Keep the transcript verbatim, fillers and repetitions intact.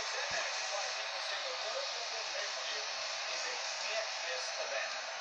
said that. It's why people say the worst thing they can do is they can't miss the event.